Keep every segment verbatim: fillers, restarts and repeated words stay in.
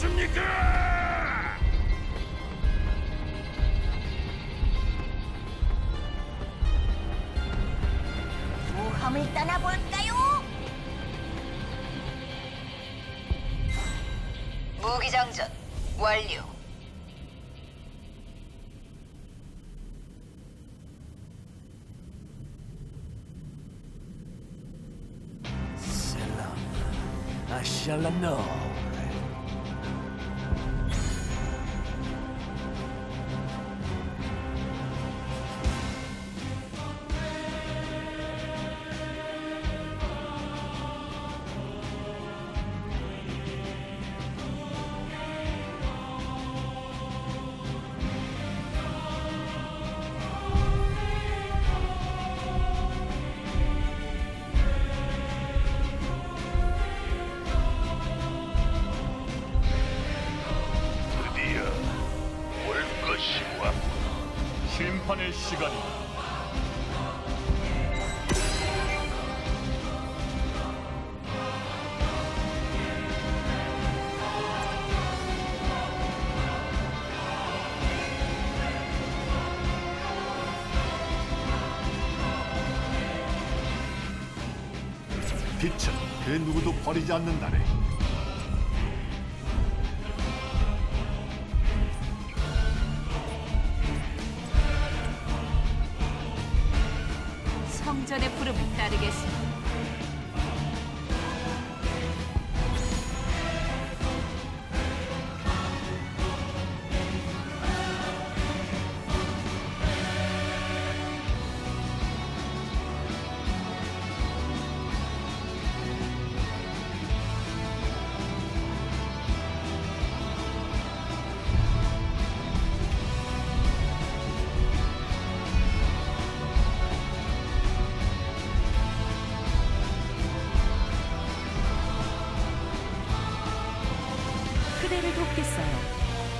있습니까? 모험을 떠나볼까요? 무기장전 완료. 셀람, 아샬라노. 심판의 시간이다. 빛은 그 누구도 버리지 않는다네. 성전의 부름을 따르겠습니다. 그대를 돕겠어요.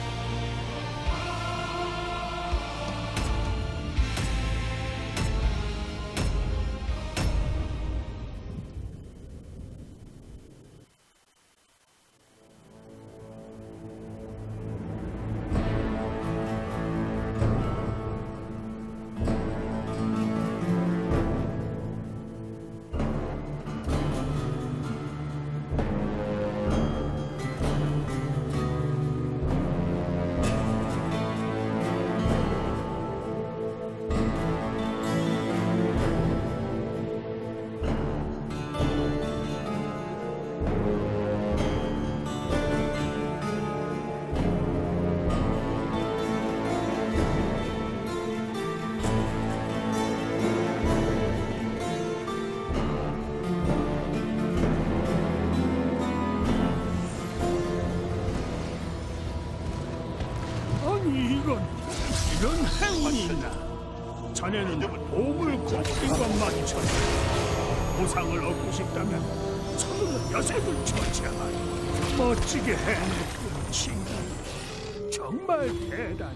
아니 이건 이런 행운이 있나? 자네는 보물 곡식과 마주쳤다. 보상을 얻고 싶다면 서둘러 여색을 처치하라. 멋지게 해냈군 친구. 정말 대단해.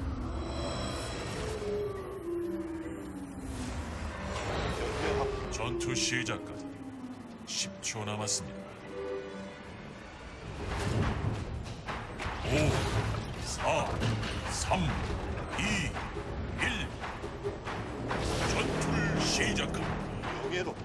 전투 시작까지 십 초 남았습니다. 오, 사, 삼, 이, 일. 전투를 시작합니다. 여기에도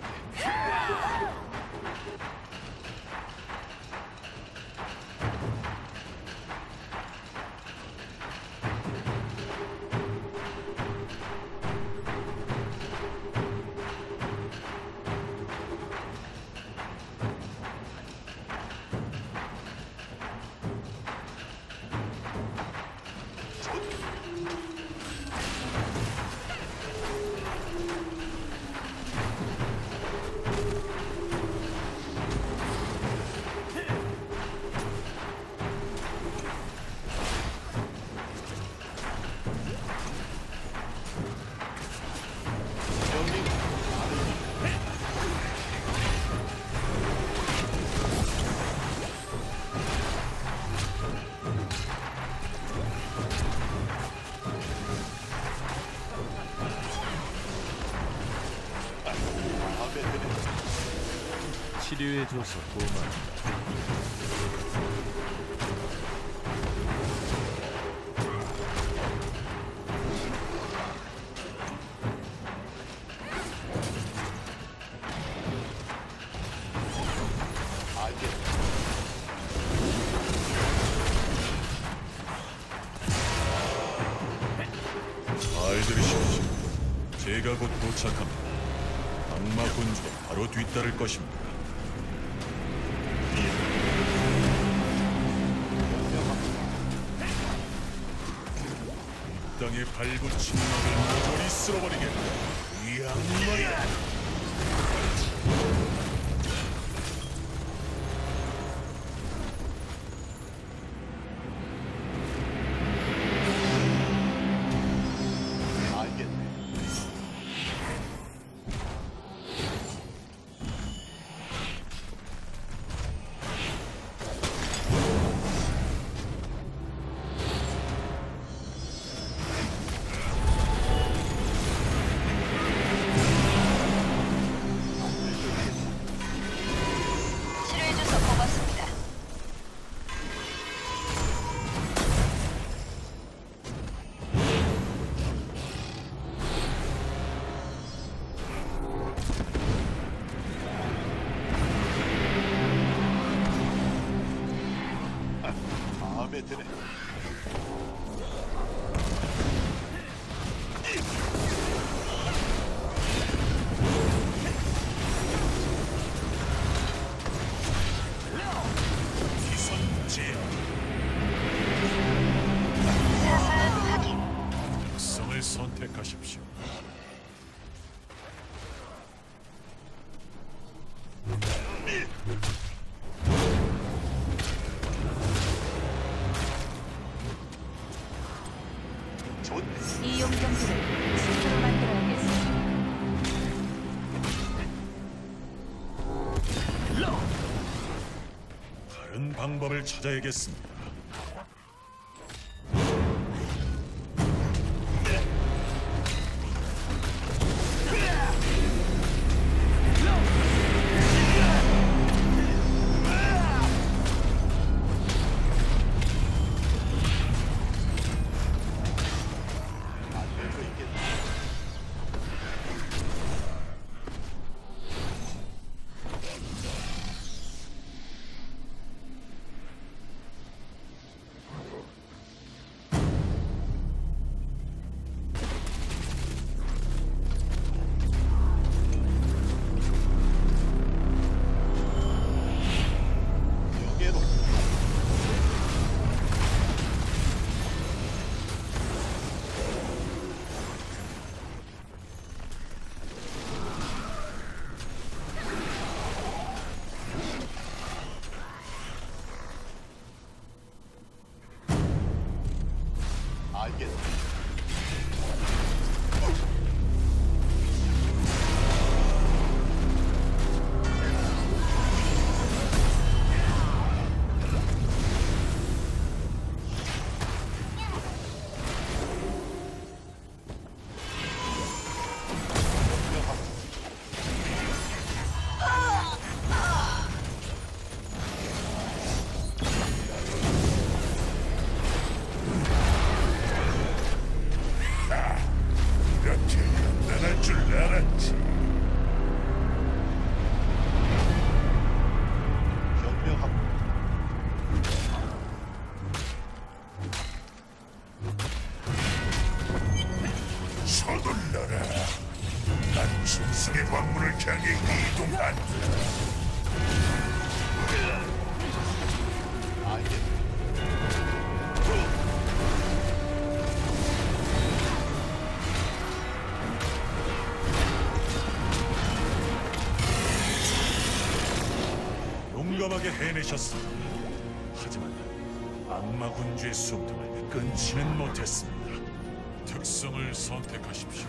치료해줘서 고마워. 잘 들으십시오. 제가 곧 도착합니다. 악마 군주가 바로 뒤따를 것입니다. 이 땅에 발붙인 놈을 모조리 쓸어버리겠다. 이 악마야! 알겠네. 치료해줘서 고맙습니다. 마음에 드네. 기선제 사살 확인. 특성을 선택하십시오. 좋네. 이 용병들을 지도로 만들어야겠어. 다른 방법을 찾아야겠습니다. 안될 수 있겠네. 여기에도 알겠네. 이렇게 간단할 줄 알았지. 현명하고 서둘러라. 난 짐승의 광물을 향해 이동한다. 알겠네. 용감하게 해내셨습니다. 하지만 악마 군주의 숨통을 끊지는 못했습니다. 특성을 선택하십시오.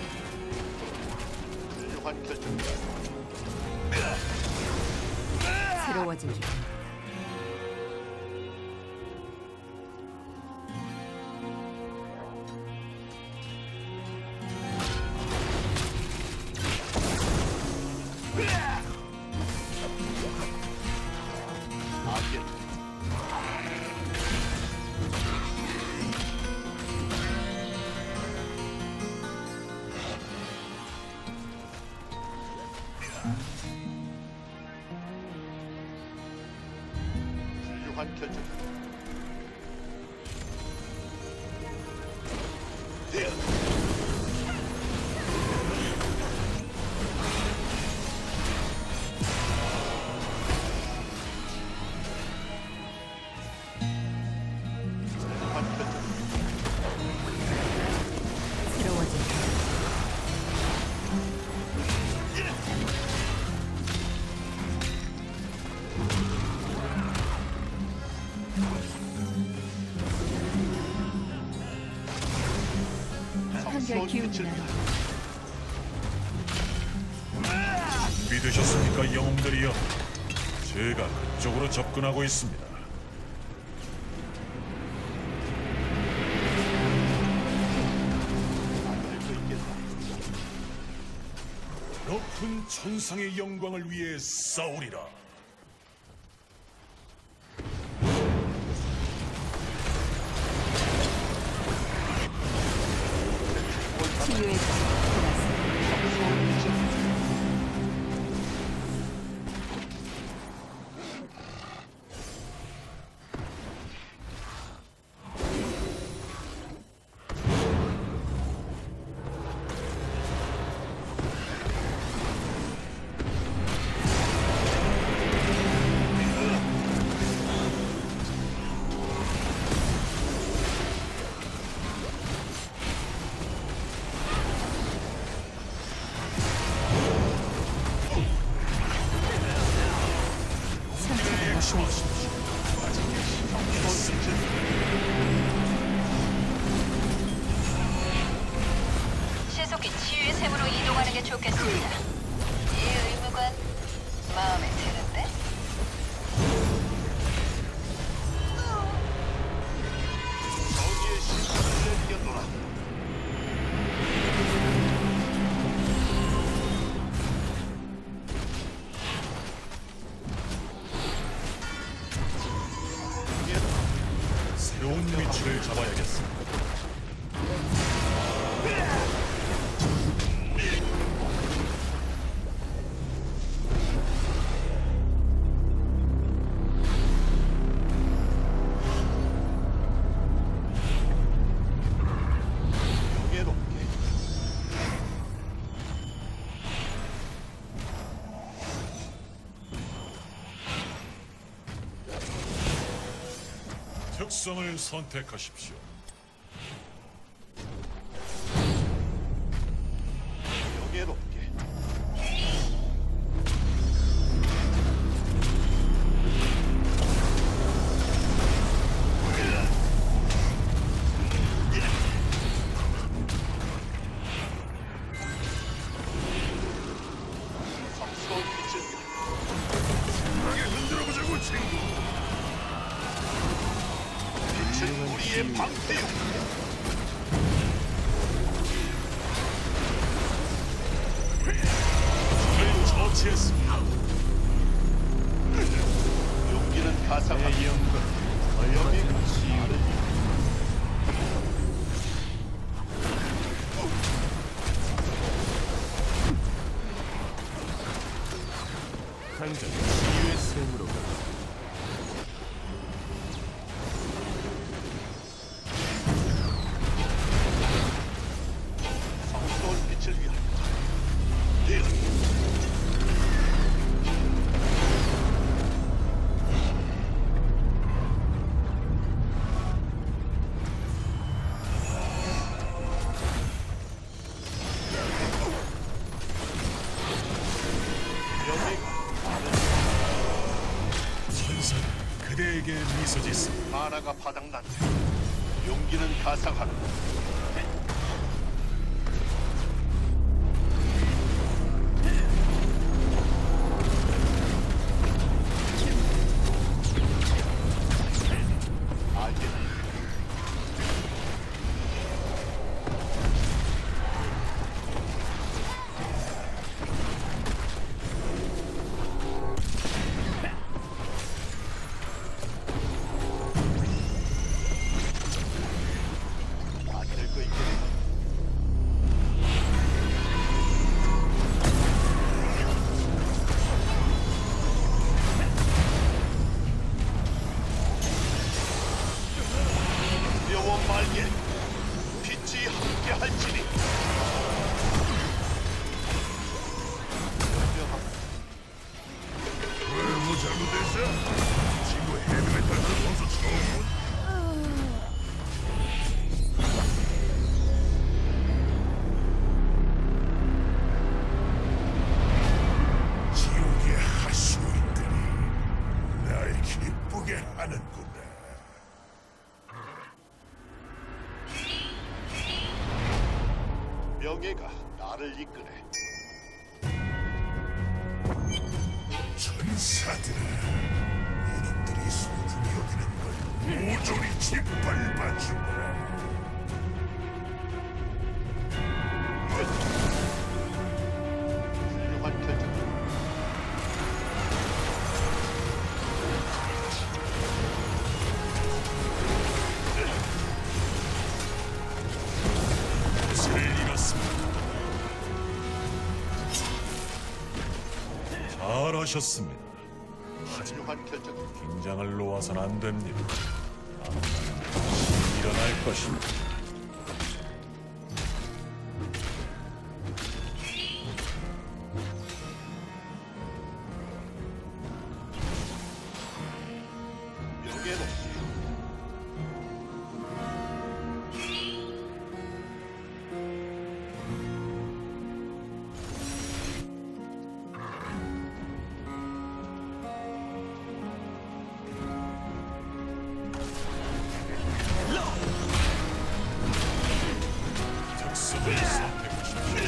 훌륭한 결정. 새로워진 기분. 알겠네. 훌륭한 결정. 예. 한결 기운나. 준비되셨습니까, 영웅들이여? 제가 그쪽으로 접근하고 있습니다. 높은 천상의 영광을 위해 싸우리라. 치유의 신속히 치유의 샘으로 이동하는 게 좋겠습니다. 이 의무관 마음에 드는데? 정의의 신분을 내리겠노라. 새로운 위치를 잡아야겠습니다. 명예롭게 특성을 선택하십시오. 명예롭게 성스러운 빛을 강하게 흔들어보자고, 친구. 빛은 우리의 방패요. 저를 처치했습니다. 용기는 가상한 영광 치유를 당장 치유의 샘으로 가. 성스러운 빛을 위하여 천사는 그대에게 미소 짓습니다. 만화가 바닥난다. 용기는 가상하다. 알겠다. 만들 거 있겠네. 두려워 말게. 빛이 함께 할지니. 왜 뭐 잘못됐어? 친구 헤비메탈 그 선수 처음 본? 지옥의 하수인들이 날 기쁘게 하는구나. 명예가 나를 이끄네. 천사들아, 이놈들이 소중히 여기는 걸 모조리 짓밟아주마. 훌륭한 결정. 뜻을 잃었습니다. 잘하셨습니다. 훌륭한 결정. 긴장을 놓아선 안 됩니다. 다음날 일어날 것입니다. 명예는 특성을 선택하십시오.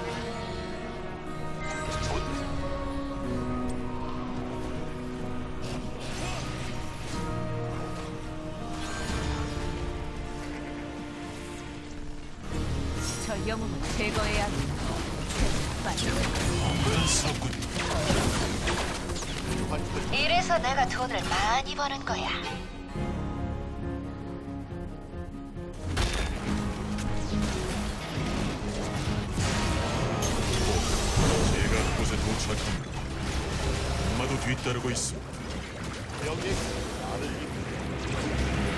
저 영웅을 제거해야 합니다. 빨리. 분석군 훌륭한 결정. 이래서 내가 돈을 많이 버는 거야. 제가 그곳에 도착합니다. 악마도 뒤따르고 있습니다. 명예가 나를 이끄네.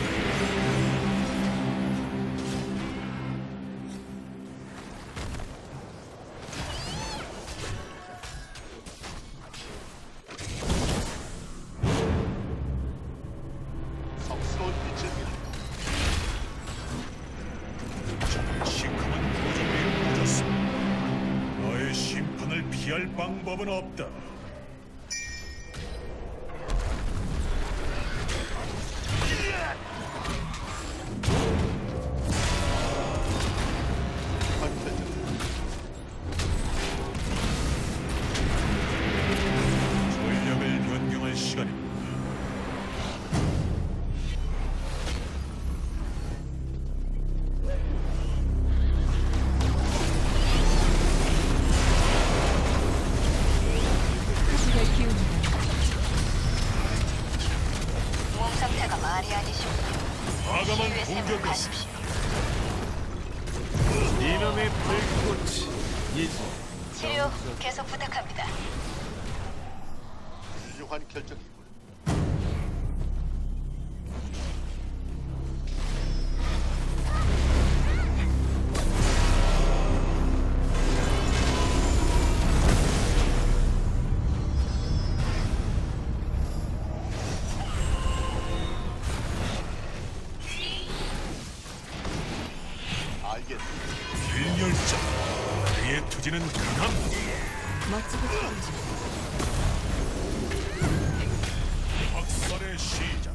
성스러운 빛을 비하 시큼한 도전이 묻었습니다. 너의 심판을 피할 방법은 없다. 훌륭한 결정. 전략을 변경할 시간입니다. 한결 기운이다. 몸 상태가 말이 아니시군요. 과감한 치유의 샘으로 공격이었습니다. 가십시오. 이놈의 불꽃이 이제 치유 계속 부탁합니다. 훌륭한 결정이군. 알겠네. 일렬자 그의 투지는 강합니다. 멋지게 차리죠. 박살의 시작.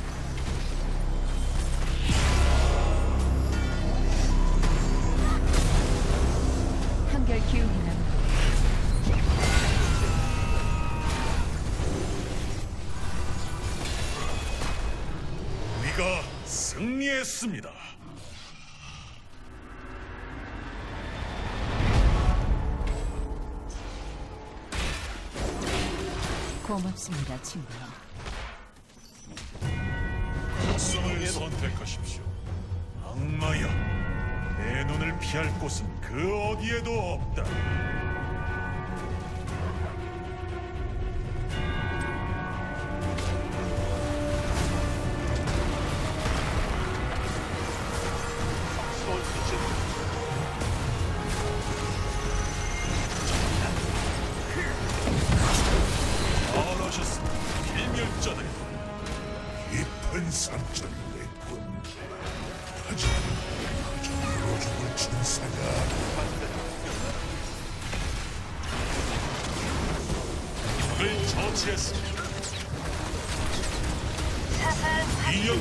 한결 기운이 납니다. 우리가 승리했습니다. 고맙습니다, 친구요. 특성을 선택하십시오. 악마여, 내 눈을 피할 곳은 그 어디에도 없다. 성스러운 빛을 잘하셨습니다. 필멸자들. 깊은 상처를 냈군. 하지만 그저 물어죽을 천사가 적을 처치했습니다. 사살 이연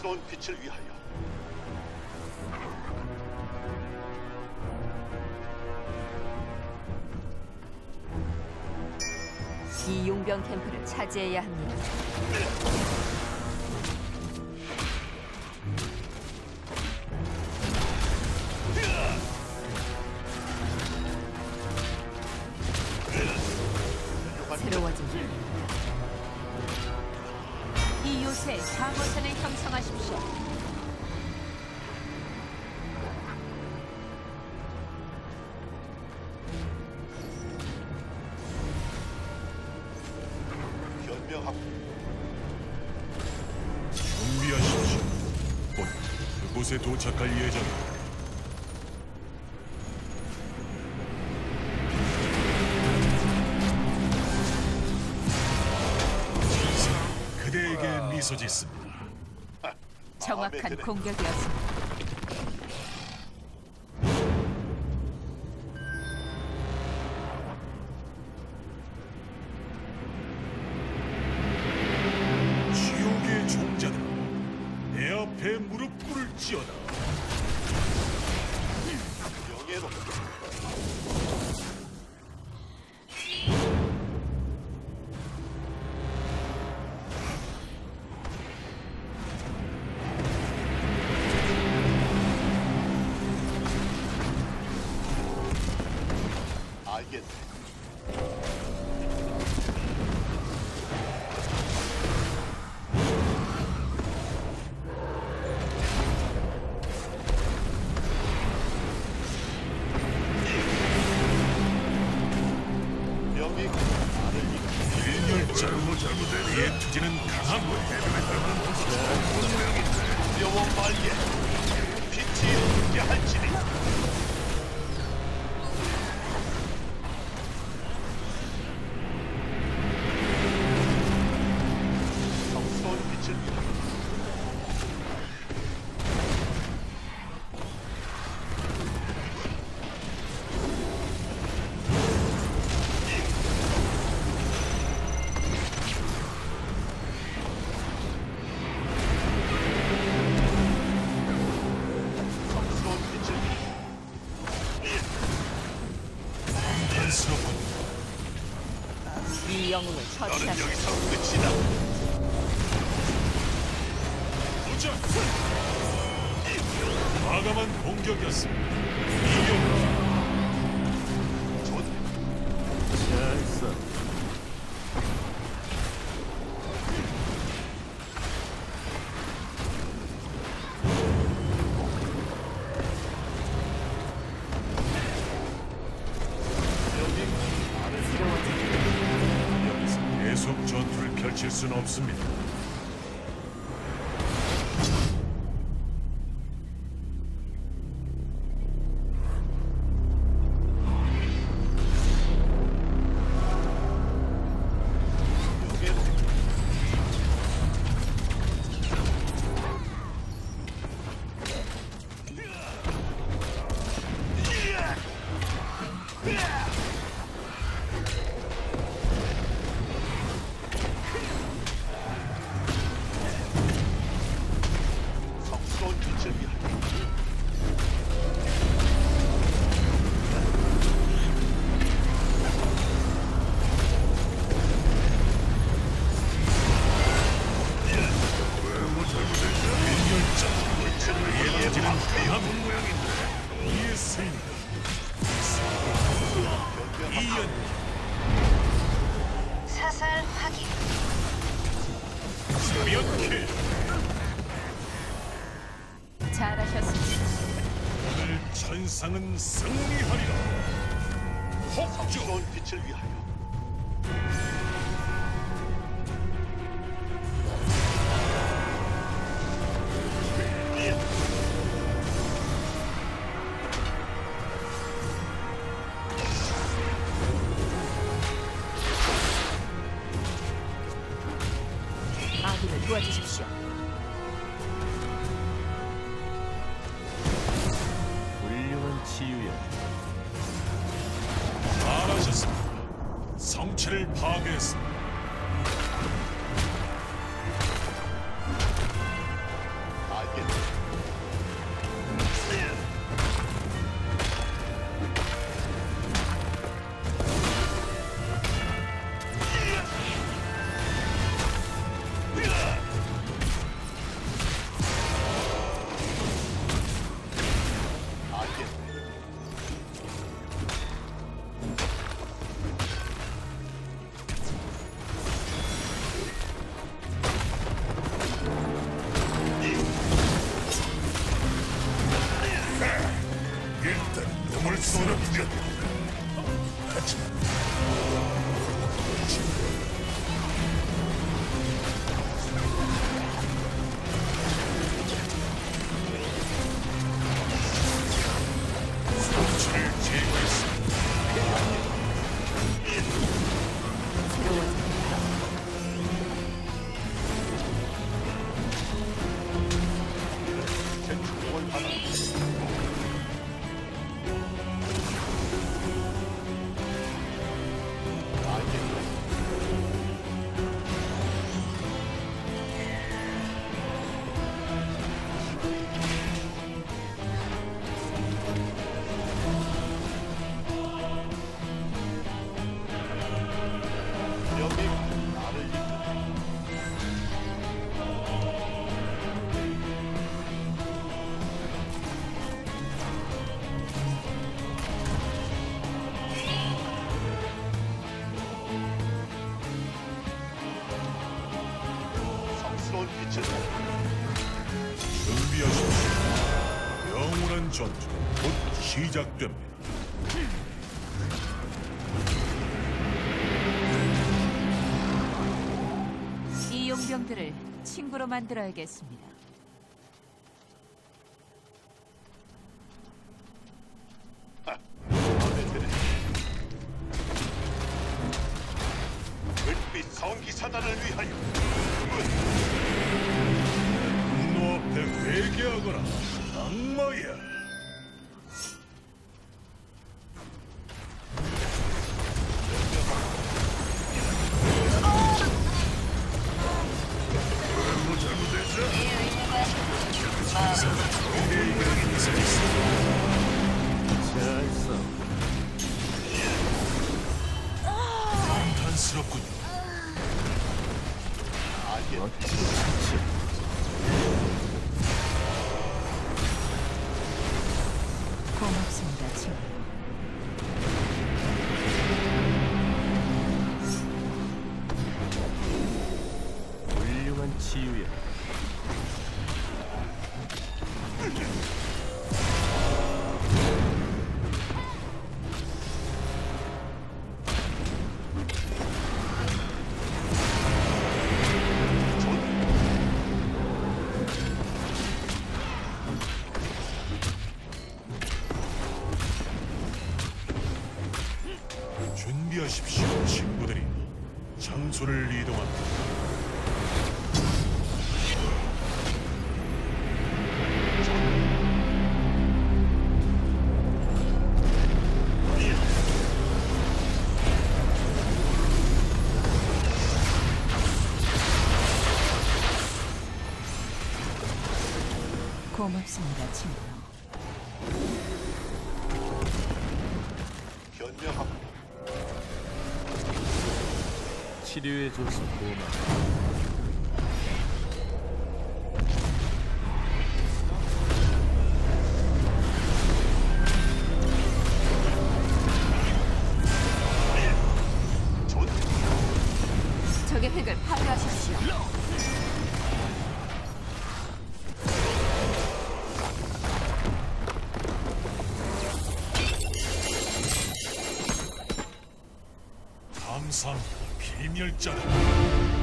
성스러운 빛을 위하여. 이 용병 캠프를 차지해야 합니다. 새로워진 이 요새 방어선을 형성하십시오. 변명하고 준비하십시오. 곧 그곳에 도착할 예정입니다. 그대에게 미소 짓습니다. 정확한 공격이었습니다. 지옥의 종자들, 내 앞에 무릎 꿇을지어다. 명예로 알겠네. 명예 나를 이끌 일렬자, 그의 투지는 강한 두려워 말게. 빛이 함께 할지니. 성스러운 빛을 위하여. 성스러운 빛을 위하여. 한스럽군. 이 영웅을 처치하십시오. 여기서 끝이다. 도전! 과감한 공격이었습니다. 이경 잘 써. 여기서 계속 전투를 펼칠 수는 없습니다. 성스러운 빛을 위하여. 일렬자, 그의 투지는 강한 모양인데 이의 승리. 이연 사살 확인. 명킬. 잘하셨습니다. 오늘 천상은 승리하리라. 폭주. 성스러운 빛을 위하여. 아군을 도와주십시오. 훌륭한 치유야. 잘하셨습니다. 성체를 파괴했습니다. 알겠다. 알겠다. 일단 놈을 쓰러뜨렸다. 하지만 상처를 제거했습니다. 제 충고를 받아. 알겠다. 여기 나를 이끌어. 성스러운 빛을 준비하십시오. 영원한 전투 곧 시작됩니다. 이 용병들을 친구로 만들어야겠습니다. 마음에 드네. 은빛 성기사단을 위하여. 분노 앞에 회개하거라. 악마야. 뭐 잘못했어? 이 의무가 마음에 잘 싸워. 탄스럽군요. 알겠다. 멋지게 지치. 고맙습니다, 친구. 훌륭한 치유야. 준비하십시오, 친구들이. 장소를 이동합니다. 고맙습니다, 친구. 변명합니다. 치료해줘서 고마워. 좋. 적의 핵을 파괴하십시오. 감사합니다, 필멸자다.